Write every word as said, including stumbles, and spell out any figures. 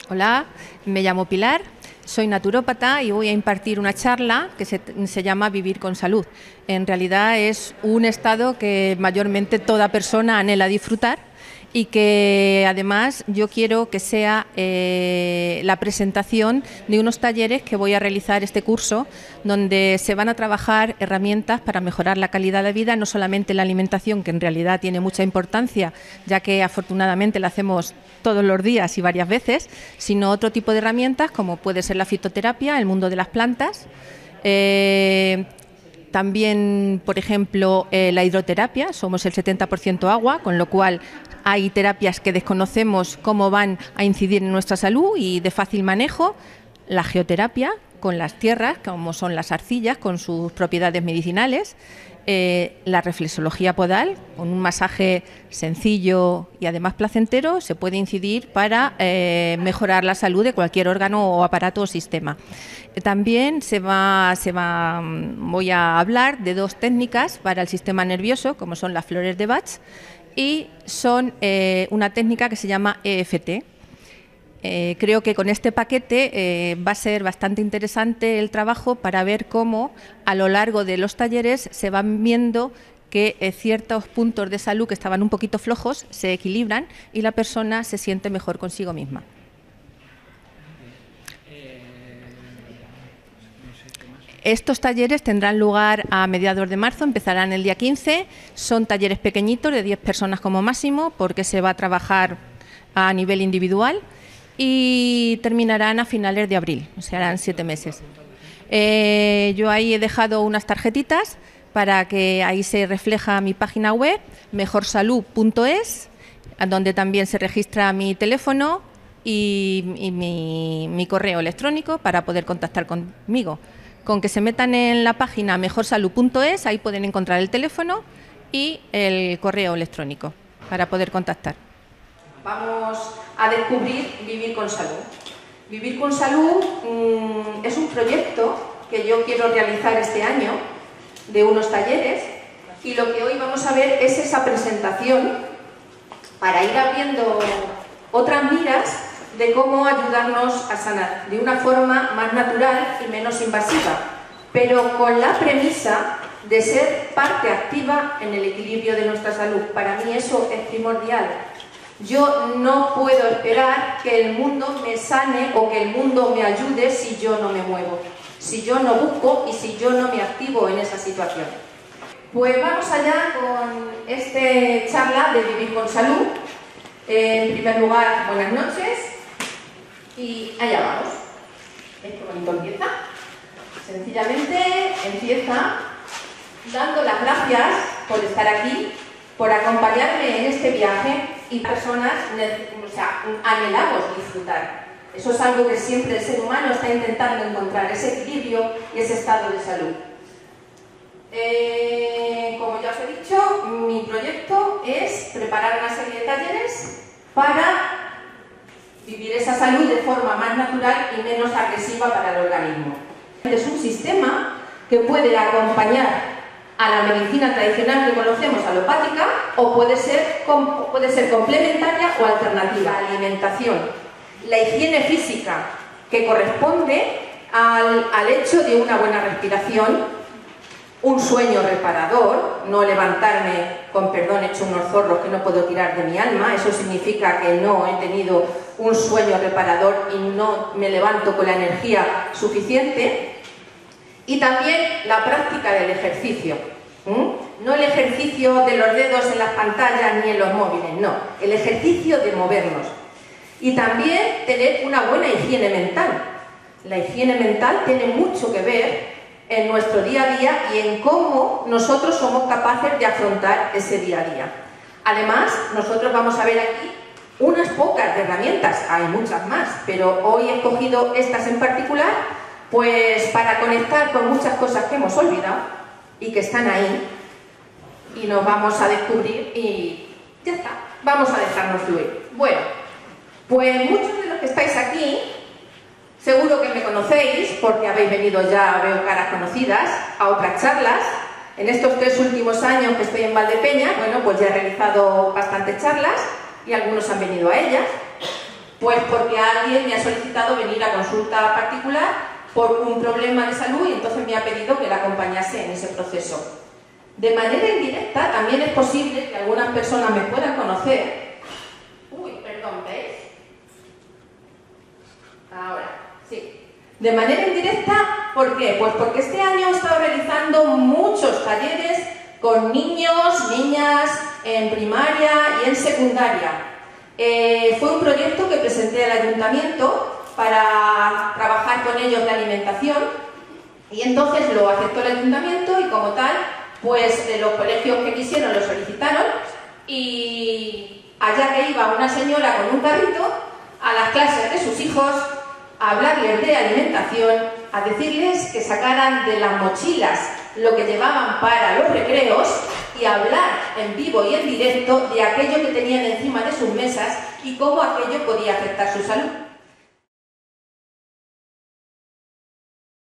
Hola, me llamo Pilar, soy naturópata y voy a impartir una charla que se, se llama Vivir con Salud. En realidad es un estado que mayormente toda persona anhela disfrutar y que además yo quiero que sea eh, la presentación de unos talleres que voy a realizar este curso, donde se van a trabajar herramientas para mejorar la calidad de vida, no solamente la alimentación, que en realidad tiene mucha importancia, ya que afortunadamente la hacemos todos los días y varias veces, sino otro tipo de herramientas como puede ser la fitoterapia, el mundo de las plantas, eh, también, por ejemplo, eh, la hidroterapia. Somos el setenta por ciento agua, con lo cual hay terapias que desconocemos cómo van a incidir en nuestra salud y de fácil manejo. La geoterapia, con las tierras, como son las arcillas, con sus propiedades medicinales. Eh, la reflexología podal, con un masaje sencillo y además placentero, se puede incidir para eh, mejorar la salud de cualquier órgano o aparato o sistema. Eh, también se va, se va, voy a hablar de dos técnicas para el sistema nervioso, como son las flores de Bach, y son eh, una técnica que se llama E F T. Eh, creo que con este paquete eh, va a ser bastante interesante el trabajo para ver cómo a lo largo de los talleres se van viendo que eh, ciertos puntos de salud que estaban un poquito flojos se equilibran y la persona se siente mejor consigo misma. Estos talleres tendrán lugar a mediados de marzo, empezarán el día quince, son talleres pequeñitos de diez personas como máximo porque se va a trabajar a nivel individual y terminarán a finales de abril, o sea, harán siete meses. Eh, yo ahí he dejado unas tarjetitas para que ahí se refleja mi página web, mejor salud punto es, donde también se registra mi teléfono y, y mi, mi correo electrónico para poder contactar conmigo. Con que se metan en la página mejor salud punto es, ahí pueden encontrar el teléfono y el correo electrónico para poder contactar. Vamos a descubrir Vivir con Salud. Vivir con Salud mmm, es un proyecto que yo quiero realizar este año de unos talleres y lo que hoy vamos a ver es esa presentación para ir abriendo otras miras de cómo ayudarnos a sanar de una forma más natural y menos invasiva, pero con la premisa de ser parte activa en el equilibrio de nuestra salud. Para mí eso es primordial. Yo no puedo esperar que el mundo me sane o que el mundo me ayude si yo no me muevo, si yo no busco y si yo no me activo en esa situación. Pues vamos allá con esta charla de Vivir con Salud. Eh, en primer lugar, buenas noches y allá vamos. Esto bonito empieza. Sencillamente empieza dando las gracias por estar aquí, por acompañarme en este viaje y personas, o sea, anhelamos disfrutar. Eso es algo que siempre el ser humano está intentando encontrar, ese equilibrio y ese estado de salud. Eh, como ya os he dicho, mi proyecto es preparar una serie de talleres para vivir esa salud de forma más natural y menos agresiva para el organismo. Es un sistema que puede acompañar a la medicina tradicional que conocemos, alopática, o puede ser, puede ser complementaria o alternativa. La alimentación, la higiene física, que corresponde al, al hecho de una buena respiración, un sueño reparador, no levantarme, con perdón, hecho unos zorros que no puedo tirar de mi alma, eso significa que no he tenido un sueño reparador y no me levanto con la energía suficiente. Y también la práctica del ejercicio. ¿Mm? No el ejercicio de los dedos en las pantallas ni en los móviles, no. El ejercicio de movernos. Y también tener una buena higiene mental. La higiene mental tiene mucho que ver en nuestro día a día y en cómo nosotros somos capaces de afrontar ese día a día. Además, nosotros vamos a ver aquí unas pocas de herramientas, hay muchas más, pero hoy he escogido estas en particular pues para conectar con muchas cosas que hemos olvidado y que están ahí y nos vamos a descubrir y ya está, vamos a dejarnos fluir. Bueno, pues muchos de los que estáis aquí seguro que me conocéis porque habéis venido ya, veo caras conocidas, a otras charlas. En estos tres últimos años que estoy en Valdepeñas, bueno, pues ya he realizado bastantes charlas y algunos han venido a ellas. Pues porque alguien me ha solicitado venir a consulta particular por un problema de salud y entonces me ha pedido que la acompañase en ese proceso. De manera indirecta también es posible que algunas personas me puedan conocer. Uy, perdón, ¿veis? Ahora, sí. De manera indirecta, ¿por qué? Pues porque este año he estado realizando muchos talleres con niños, niñas, en primaria y en secundaria. Eh, fue un proyecto que presenté al ayuntamiento para trabajar con ellos la alimentación y entonces lo aceptó el ayuntamiento y como tal, pues los colegios que quisieron lo solicitaron y allá que iba una señora con un carrito a las clases de sus hijos a hablarles de alimentación, a decirles que sacaran de las mochilas lo que llevaban para los recreos y hablar en vivo y en directo de aquello que tenían encima de sus mesas y cómo aquello podía afectar su salud.